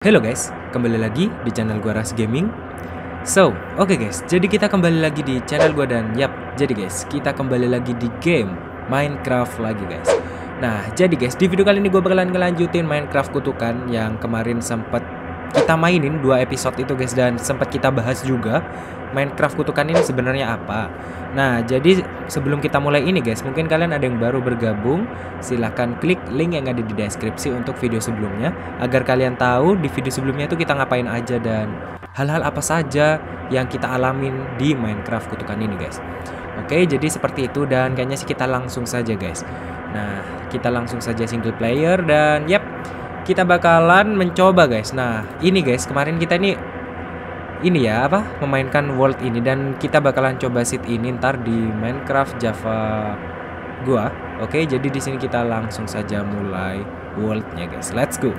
Halo guys, kembali lagi di channel gua Ras Gaming. Oke guys, jadi kita kembali lagi di channel gua dan jadi guys, kita kembali lagi di game Minecraft lagi guys. Nah, jadi guys, di video kali ini gua bakalan ngelanjutin Minecraft Kutukan yang kemarin sempat kita mainin 2 episode itu guys, dan sempat kita bahas juga Minecraft Kutukan ini sebenarnya apa. Nah, jadi sebelum kita mulai ini guys, mungkin kalian ada yang baru bergabung, silahkan klik link yang ada di deskripsi untuk video sebelumnya, agar kalian tahu di video sebelumnya itu kita ngapain aja dan hal-hal apa saja yang kita alamin di Minecraft Kutukan ini guys. Oke, jadi seperti itu, dan kayaknya sih kita langsung saja guys. Nah, kita langsung saja single player dan kita bakalan mencoba guys. Nah, ini guys, kemarin kita ini ya memainkan world ini, dan kita bakalan coba seed ini ntar di Minecraft Java gua. Oke, jadi di sini kita langsung saja mulai worldnya guys. Let's go.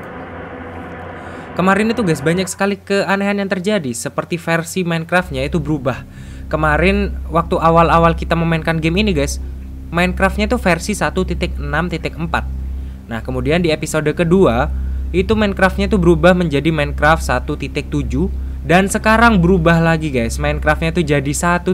Kemarin itu guys banyak sekali keanehan yang terjadi, seperti versi Minecraftnya itu berubah. Kemarin waktu awal-awal kita memainkan game ini guys, Minecraftnya itu versi 1.6.4. Nah, kemudian di episode kedua itu Minecraftnya itu berubah menjadi Minecraft 1.7. Dan sekarang berubah lagi guys, Minecraftnya tuh jadi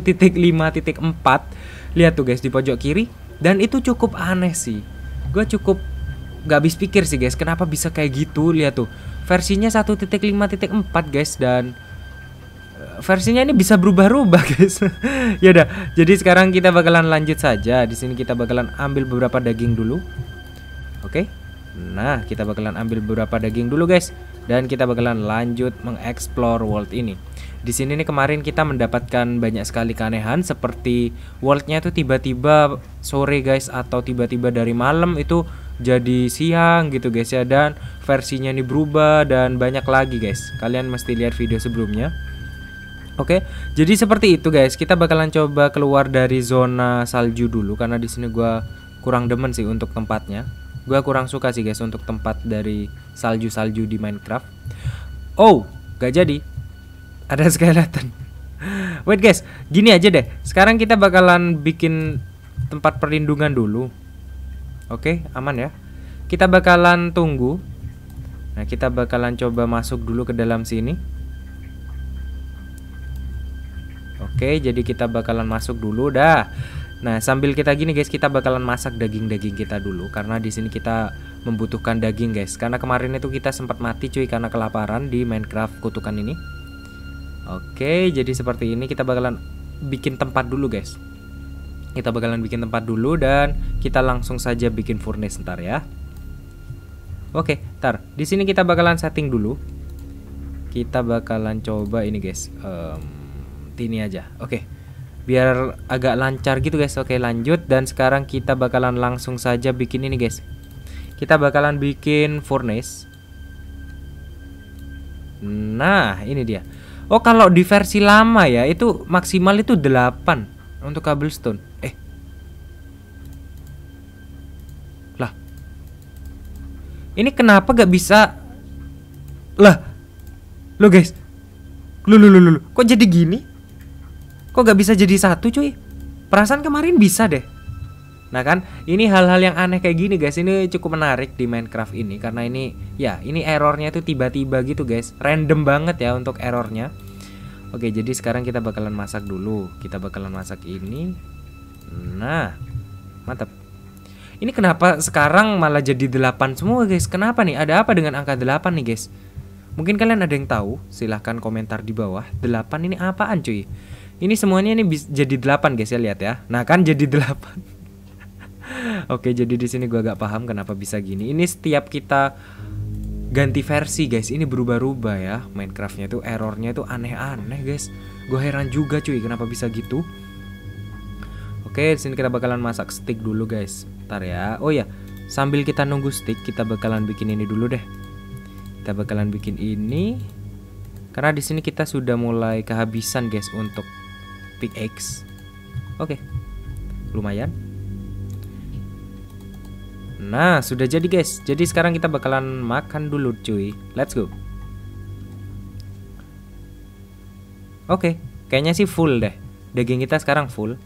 1.5.4. Lihat tuh guys di pojok kiri. Dan itu cukup aneh sih. Gue cukup gak habis pikir sih guys, kenapa bisa kayak gitu. Lihat tuh, versinya 1.5.4 guys, dan versinya ini bisa berubah-ubah guys. Ya udah, jadi sekarang kita bakalan lanjut saja. Di sini kita bakalan ambil beberapa daging dulu. Oke. Nah, kita bakalan ambil beberapa daging dulu guys, dan kita bakalan lanjut mengeksplor world ini. Di sini nih kemarin kita mendapatkan banyak sekali keanehan, seperti worldnya itu tiba-tiba sore guys, atau tiba-tiba dari malam itu jadi siang gitu guys ya, dan versinya ini berubah dan banyak lagi guys. Kalian mesti lihat video sebelumnya. Oke, jadi seperti itu guys. Kita bakalan coba keluar dari zona salju dulu, karena di sini gua kurang demen sih untuk tempatnya. Gua kurang suka sih guys untuk tempat dari salju-salju di Minecraft. Oh, gak jadi. Ada skeleton. Wait guys, gini aja deh. Sekarang kita bakalan bikin tempat perlindungan dulu. Oke, aman ya. Kita bakalan tunggu. Nah, kita bakalan coba masuk dulu ke dalam sini. Oke, jadi kita bakalan masuk dulu dah. Nah, sambil kita gini guys, kita bakalan masak daging-daging kita dulu, karena di sini kita membutuhkan daging guys. Karena kemarin itu kita sempat mati cuy karena kelaparan di Minecraft Kutukan ini. Oke, jadi seperti ini kita bakalan bikin tempat dulu guys. Kita bakalan bikin tempat dulu, dan kita langsung saja bikin furnace ntar ya. Oke, ntar di sini kita bakalan setting dulu. Kita bakalan coba ini guys. Ini aja. Oke. Biar agak lancar gitu guys. Oke, lanjut, dan sekarang kita bakalan langsung saja bikin ini guys. Kita bakalan bikin furnace. Nah, ini dia. Oh, kalau di versi lama ya itu maksimal itu 8 untuk cobblestone. Lah. Ini kenapa gak bisa? Lah. Lo guys. Lu. Kok jadi gini? Kok gak bisa jadi satu cuy? Perasaan kemarin bisa deh. Nah kan, ini hal-hal yang aneh kayak gini guys. Ini cukup menarik di Minecraft ini, karena ini errornya itu tiba-tiba gitu guys. Random banget ya untuk errornya. Oke, jadi sekarang kita bakalan masak dulu. Kita bakalan masak ini. Nah, mantap. Ini kenapa sekarang malah jadi 8 semua guys? Kenapa nih? Ada apa dengan angka 8 nih guys? Mungkin kalian ada yang tahu, silahkan komentar di bawah. 8 ini apaan cuy? Ini semuanya ini bisa jadi 8 guys ya, lihat ya. Nah kan jadi 8. Oke, jadi di sini gua agak paham kenapa bisa gini. Ini setiap kita ganti versi guys, ini berubah-ubah ya. Minecraftnya tuh errornya tuh aneh-aneh guys. Gue heran juga cuy kenapa bisa gitu. Oke, di sini kita bakalan masak steak dulu guys. Ntar ya. Oh ya, sambil kita nunggu steak, kita bakalan bikin ini dulu deh. Kita bakalan bikin ini. Karena di sini kita sudah mulai kehabisan guys untuk pickaxe. Oke. Lumayan. Nah, sudah jadi guys. Jadi sekarang kita bakalan makan dulu cuy. Let's go. Oke, kayaknya sih full deh. Daging kita sekarang full.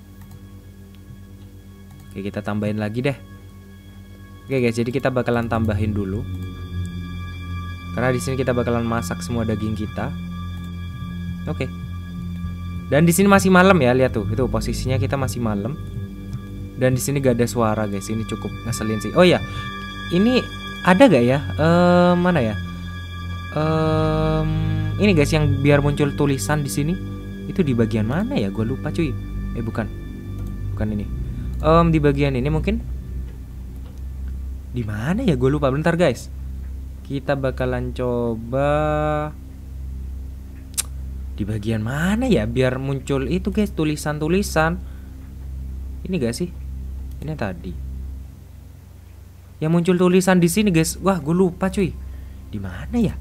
Oke, kita tambahin lagi deh. Oke guys, jadi kita bakalan tambahin dulu. Karena di sini kita bakalan masak semua daging kita. Oke. Dan di sini masih malam ya, lihat tuh. Itu posisinya kita masih malam. Dan di sini gak ada suara, guys. Ini cukup ngeselin sih. Oh ya. Ini ada gak ya? Mana ya? Ini guys yang biar muncul tulisan di sini. Itu di bagian mana ya? Gue lupa cuy. Bukan. Bukan ini. Di bagian ini mungkin. Di mana ya? Gue lupa. Bentar guys. Kita bakalan coba di bagian mana ya biar muncul itu guys tulisan-tulisan. Ini gak sih? Ini tadi. Yang muncul tulisan di sini guys. Wah, gue lupa cuy. Di mana ya?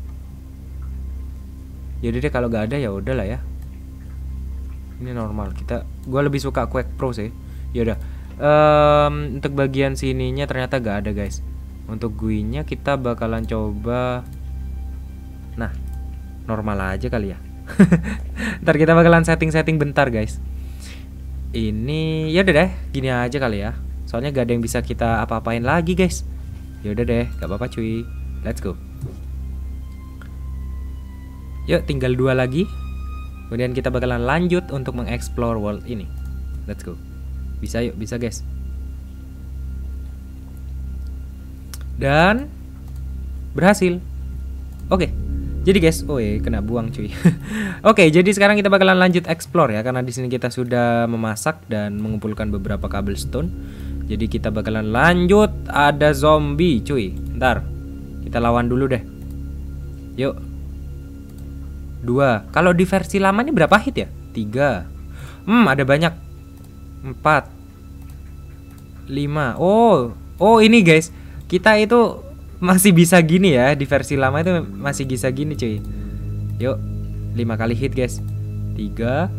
Jadi deh kalau gak ada ya udahlah ya. Ini normal. Gue lebih suka Quake Pro sih. Ya udah. Untuk bagian sininya ternyata gak ada guys. Untuk GUI-nya kita bakalan coba. Nah, normal aja kali ya. Ntar kita bakalan setting-setting bentar guys. Ini ya udah deh, gini aja kali ya. Soalnya gak ada yang bisa kita apa-apain lagi guys. Ya udah deh, gak apa-apa cuy. Let's go. Yuk, tinggal 2 lagi. Kemudian kita bakalan lanjut untuk mengeksplor world ini. Let's go. Bisa yuk, bisa guys. Dan berhasil. Oke. Jadi guys, kena buang cuy. Oke, jadi sekarang kita bakalan lanjut explore ya, karena di sini kita sudah memasak dan mengumpulkan beberapa cobblestone. Jadi kita bakalan lanjut. Ada zombie cuy. Ntar kita lawan dulu deh. Yuk. 2. Kalau di versi lama ini berapa hit ya? 3. Ada banyak. 4. 5. Oh ini guys. Kita itu masih bisa gini ya. Di versi lama itu masih bisa gini cuy. Yuk 5 kali hit guys. 3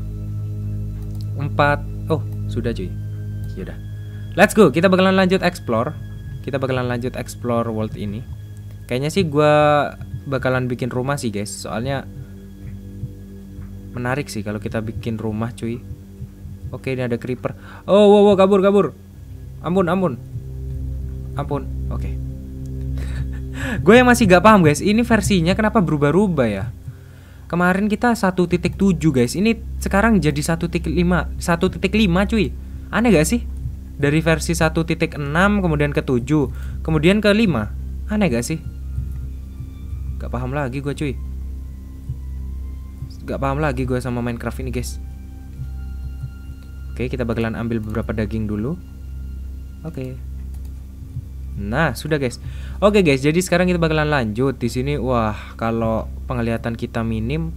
4. Oh sudah cuy. Yaudah, let's go. Kita bakalan lanjut explore. Kita bakalan lanjut explore world ini. Kayaknya sih gue bakalan bikin rumah sih guys. Soalnya menarik sih kalau kita bikin rumah cuy. Oke, ini ada creeper. Oh kabur. Ampun. Oke. Gue yang masih gak paham guys. Ini versinya kenapa berubah-ubah ya? Kemarin kita 1.7 guys. Ini sekarang jadi 1.5 cuy. Aneh gak sih? Dari versi 1.6 kemudian ke 7, kemudian ke 5. Aneh gak sih? Gak paham lagi gue cuy. Gak paham lagi gue sama Minecraft ini guys. Oke, kita bakalan ambil beberapa daging dulu. Oke. Nah, sudah guys. Oke guys, jadi sekarang kita bakalan lanjut di sini. Wah, kalau penglihatan kita minim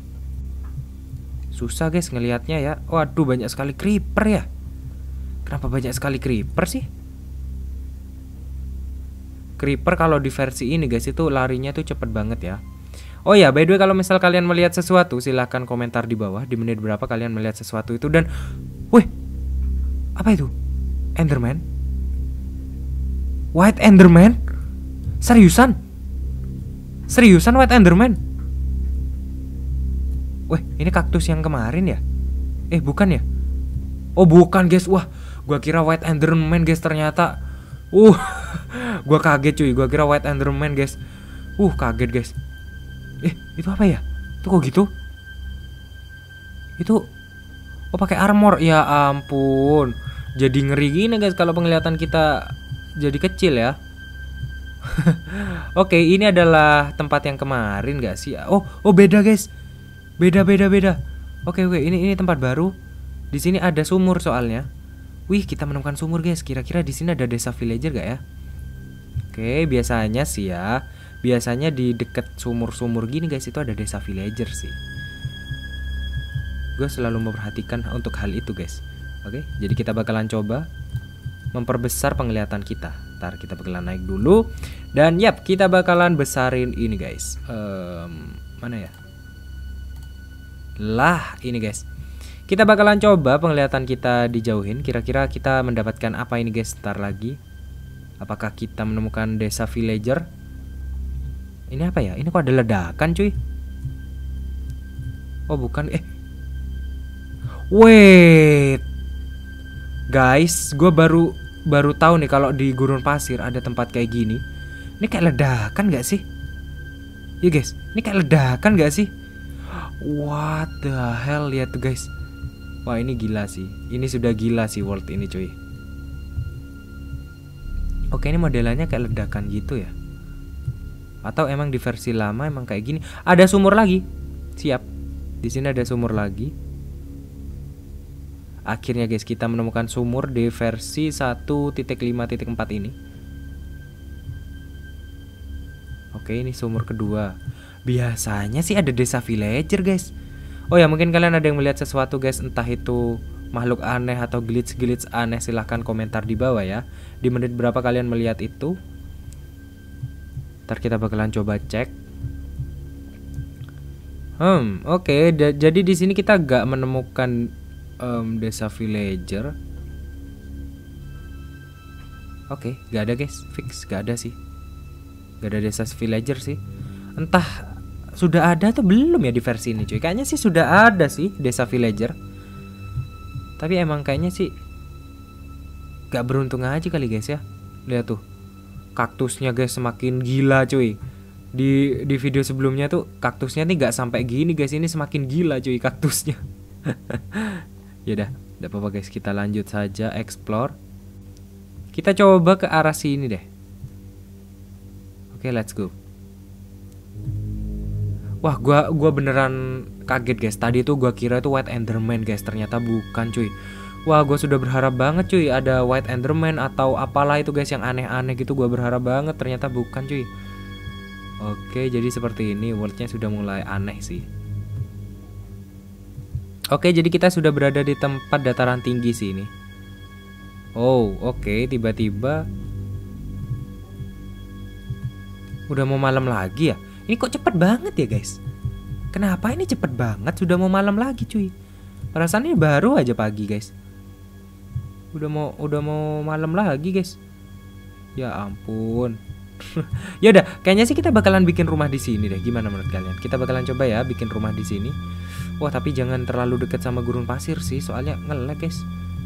susah guys ngelihatnya ya. Waduh, banyak sekali creeper ya. Kenapa banyak sekali creeper sih? Creeper kalau di versi ini guys itu larinya tuh cepet banget ya. Oh ya, by the way, kalau misal kalian melihat sesuatu silahkan komentar di bawah. Di menit berapa kalian melihat sesuatu itu. Dan wih, apa itu? Enderman? White Enderman? Seriusan White Enderman? Wih, ini kaktus yang kemarin ya? Bukan ya? Oh bukan guys. Wah, gua kira White Enderman guys, ternyata gua kaget cuy. Gua kira White Enderman guys. Kaget guys. Itu apa ya? Itu kok gitu? Itu pakai armor. Ya ampun. Jadi ngeri gini guys kalau penglihatan kita jadi kecil ya. Oke, ini adalah tempat yang kemarin gak sih? Oh beda guys. Beda. Oke, ini tempat baru. Di sini ada sumur soalnya. Wih, kita menemukan sumur guys. Kira-kira di sini ada desa villager gak ya? Oke, biasanya sih ya. Biasanya di deket sumur-sumur gini guys itu ada desa villager sih. Gue selalu memperhatikan untuk hal itu guys. Oke, jadi kita bakalan coba memperbesar penglihatan kita. Ntar kita bakalan naik dulu. Dan yap, kita bakalan besarin ini guys. Mana ya? Lah, ini guys. Kita bakalan coba penglihatan kita dijauhin. Kira-kira kita mendapatkan apa ini guys ntar lagi. Apakah kita menemukan desa villager? Ini apa ya? Ini kok ada ledakan cuy? Oh bukan. Wait guys, gue baru tahu nih kalau di gurun pasir ada tempat kayak gini. Ini kayak ledakan gak sih? Ya guys, ini kayak ledakan gak sih? What the hell, lihat tuh guys. Wah ini gila sih. Ini sudah gila sih world ini cuy. Oke, ini modelannya kayak ledakan gitu ya. Atau emang di versi lama emang kayak gini. Ada sumur lagi. Siap. Di sini ada sumur lagi. Akhirnya guys kita menemukan sumur di versi 1.5.4 ini. Oke, ini sumur kedua. Biasanya sih ada desa villager guys. Oh ya, mungkin kalian ada yang melihat sesuatu guys, entah itu makhluk aneh atau glitch aneh, silahkan komentar di bawah ya. Di menit berapa kalian melihat itu? Ntar kita bakalan coba cek. Oke, jadi di sini kita gak menemukan desa villager. Oke, gak ada guys, fix gak ada sih. Gak ada desa villager sih. Entah sudah ada atau belum ya di versi ini cuy. Kayaknya sih sudah ada sih desa villager. Tapi emang kayaknya sih gak beruntung aja kali guys ya. Lihat tuh, kaktusnya guys semakin gila cuy. Di video sebelumnya tuh kaktusnya nih gak sampai gini guys. Ini semakin gila cuy kaktusnya. Yaudah, gak apa-apa guys, kita lanjut saja explore. Kita coba ke arah sini deh. Oke, let's go. Wah, gua beneran kaget guys. Tadi tuh gua kira itu White Enderman guys, ternyata bukan cuy. Wah, gua sudah berharap banget cuy ada White Enderman atau apalah itu guys yang aneh-aneh gitu. Gua berharap banget, ternyata bukan cuy. Oke, jadi seperti ini, worldnya sudah mulai aneh sih. Oke, jadi kita sudah berada di tempat dataran tinggi sih ini. Oh, oke, tiba-tiba udah mau malam lagi ya. Ini kok cepet banget ya guys. Kenapa ini cepet banget? Sudah mau malam lagi cuy. Perasaan ini baru aja pagi guys. Udah mau malam lagi guys. Ya ampun. Ya udah, kayaknya sih kita bakalan bikin rumah di sini deh. Gimana menurut kalian? Kita bakalan coba ya bikin rumah di sini. Wah, tapi jangan terlalu dekat sama gurun pasir sih, soalnya nge-lag guys.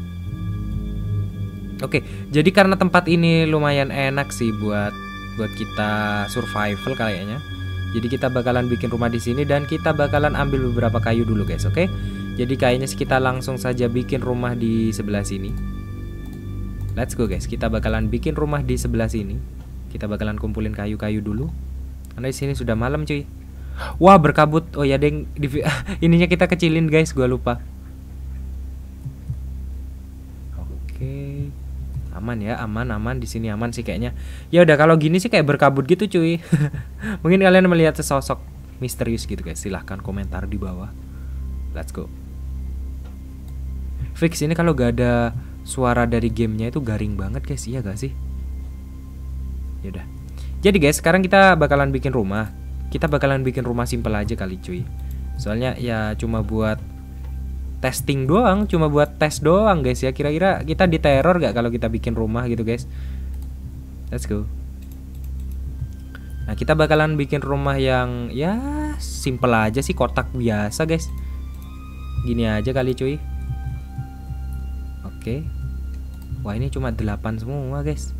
Oke, jadi karena tempat ini lumayan enak sih buat kita survival kayaknya. Jadi kita bakalan bikin rumah di sini dan kita bakalan ambil beberapa kayu dulu guys, oke? Jadi kayaknya sih kita langsung saja bikin rumah di sebelah sini. Let's go guys, kita bakalan bikin rumah di sebelah sini. Kita bakalan kumpulin kayu-kayu dulu. Karena di sini sudah malam cuy. Wah, berkabut. Oh ya deng, ininya kita kecilin guys, gua lupa. Oke. Aman ya, aman di sini aman sih kayaknya. Ya udah, kalau gini sih kayak berkabut gitu cuy. Mungkin kalian melihat sesosok misterius gitu guys. Silahkan komentar di bawah. Let's go. Fix ini kalau gak ada suara dari gamenya itu garing banget guys. Iya gak sih? Ya udah. Jadi guys, sekarang kita bakalan bikin rumah. Kita bakalan bikin rumah simple aja kali cuy. Soalnya ya cuma buat testing doang, cuma buat tes doang guys ya. Kira-kira kita diteror gak kalau kita bikin rumah gitu guys. Let's go. Nah, kita bakalan bikin rumah yang ya simple aja sih, kotak biasa guys. Gini aja kali cuy. Oke. Wah, ini cuma 8 semua guys.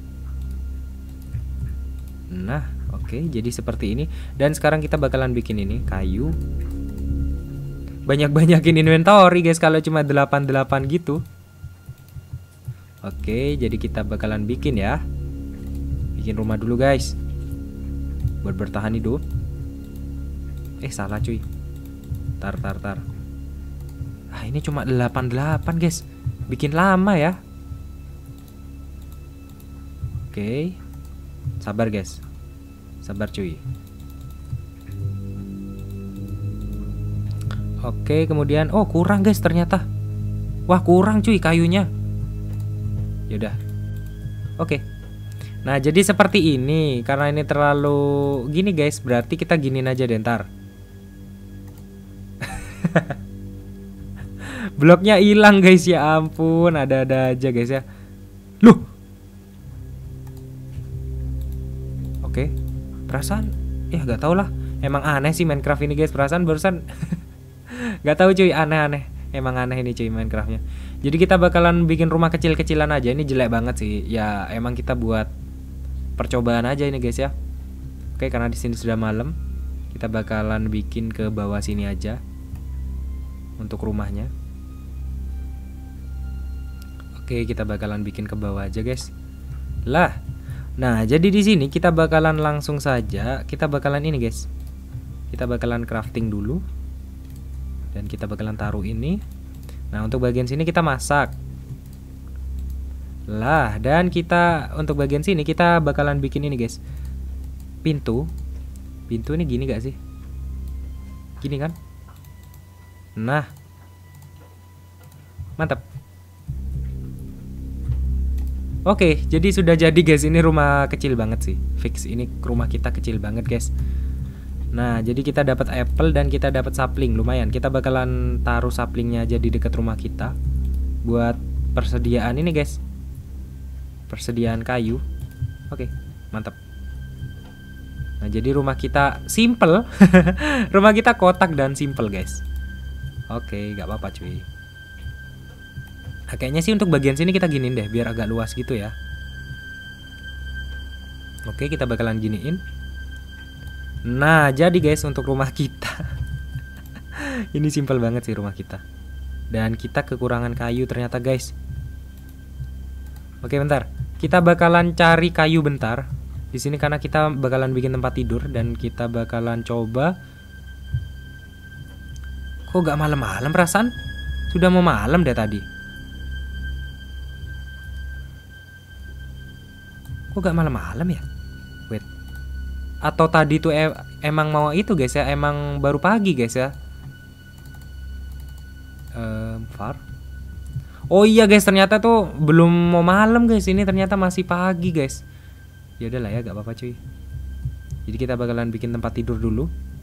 Nah, oke, jadi seperti ini. Dan sekarang kita bakalan bikin ini kayu. Banyak-banyakin inventory guys kalau cuma 8 gitu. Oke, jadi kita bakalan bikin ya. Bikin rumah dulu guys. Buat bertahan hidup. Salah cuy. Tar. Ah, ini cuma 8 guys. Bikin lama ya. Oke. Sabar guys. Sabar cuy. Oke, kemudian kurang guys ternyata. Wah, kurang cuy kayunya. Yaudah. Oke. Nah, jadi seperti ini. Karena ini terlalu gini guys, berarti kita giniin aja deh ntar. Bloknya hilang guys, ya ampun. Ada-ada aja guys ya. Loh. Oke. Perasaan ya gak tau lah. Emang aneh sih Minecraft ini guys. Perasaan barusan gak tahu cuy, aneh-aneh. Emang aneh ini cuy Minecraftnya. Jadi kita bakalan bikin rumah kecil-kecilan aja. Ini jelek banget sih. Ya emang kita buat percobaan aja ini guys ya. Oke, karena di sini sudah malam, kita bakalan bikin ke bawah sini aja untuk rumahnya. Oke, kita bakalan bikin ke bawah aja, guys. Lah. Nah, jadi di sini kita bakalan langsung saja, kita bakalan ini, guys. Kita bakalan crafting dulu. Dan kita bakalan taruh ini. Nah, untuk bagian sini kita masak. Lah, dan kita untuk bagian sini kita bakalan bikin ini, guys. Pintu ini gini gak sih? Gini kan? Nah, mantap. Oke, jadi sudah jadi, guys. Ini rumah kecil banget sih. Fix ini rumah kita kecil banget, guys. Nah, jadi kita dapat apple dan kita dapat sapling. Lumayan. Kita bakalan taruh saplingnya aja di dekat rumah kita buat persediaan ini, guys. Persediaan kayu. Oke, mantap. Nah, jadi rumah kita simple. Rumah kita kotak dan simple, guys. Oke, gak apa-apa, cuy. Nah, kayaknya sih untuk bagian sini kita giniin deh, biar agak luas gitu ya. Oke, kita bakalan giniin. Nah, jadi guys untuk rumah kita. Ini simple banget sih rumah kita. Dan kita kekurangan kayu ternyata, guys. Oke, bentar. Kita bakalan cari kayu bentar. Di sini karena kita bakalan bikin tempat tidur dan kita bakalan coba. Kok gak malam-malam perasaan? Sudah mau malam deh tadi. Kok gak malam-malam ya? Wait. Atau tadi tuh emang mau itu, guys ya? Emang baru pagi, guys ya? Far. Oh iya, guys, ternyata tuh belum mau malam, guys. Ini ternyata masih pagi, guys. Ya udahlah ya, gak apa-apa, cuy. Jadi kita bakalan bikin tempat tidur dulu.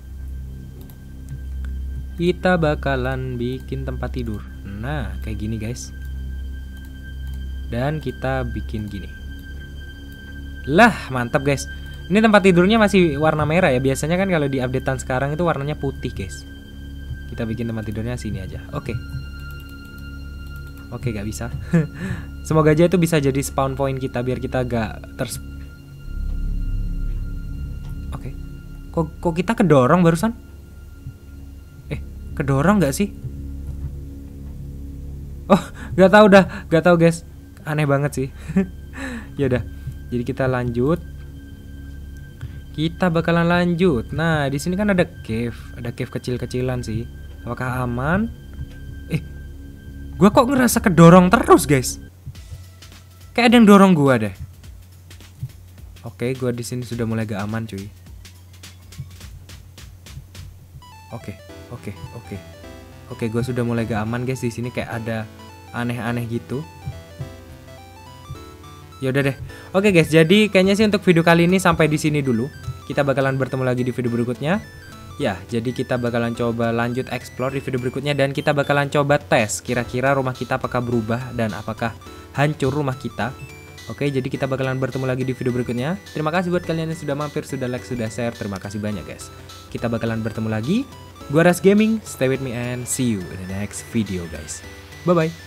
Kita bakalan bikin tempat tidur. Nah, kayak gini, guys. Dan kita bikin gini. Lah, mantap, guys. Ini tempat tidurnya masih warna merah ya. Biasanya kan kalau di updatean sekarang itu warnanya putih, guys. Kita bikin tempat tidurnya sini aja. Oke. Oke, gak bisa. Semoga aja itu bisa jadi spawn point kita biar kita gak Oke. Kok kita kedorong barusan? Kedorong gak sih? Oh, gak tahu dah. Gak tahu, guys. Aneh banget sih. Ya udah. Jadi kita lanjut. Kita bakalan lanjut. Nah, di sini kan ada cave kecil-kecilan sih. Apakah aman? Gua kok ngerasa kedorong terus, guys. Kayak ada yang dorong gua deh. Oke, gua di sini sudah mulai gak aman, cuy. Oke, gua sudah mulai gak aman, guys. Di sini kayak ada aneh-aneh gitu. Ya udah deh. Oke, guys, jadi kayaknya sih untuk video kali ini sampai di sini dulu. Kita bakalan bertemu lagi di video berikutnya. Ya, jadi kita bakalan coba lanjut explore di video berikutnya dan kita bakalan coba tes kira-kira rumah kita apakah berubah dan apakah hancur rumah kita. Oke, jadi kita bakalan bertemu lagi di video berikutnya. Terima kasih buat kalian yang sudah mampir, sudah like, sudah share. Terima kasih banyak, guys. Kita bakalan bertemu lagi. Gua Ras Gaming, stay with me and see you in the next video, guys. Bye bye.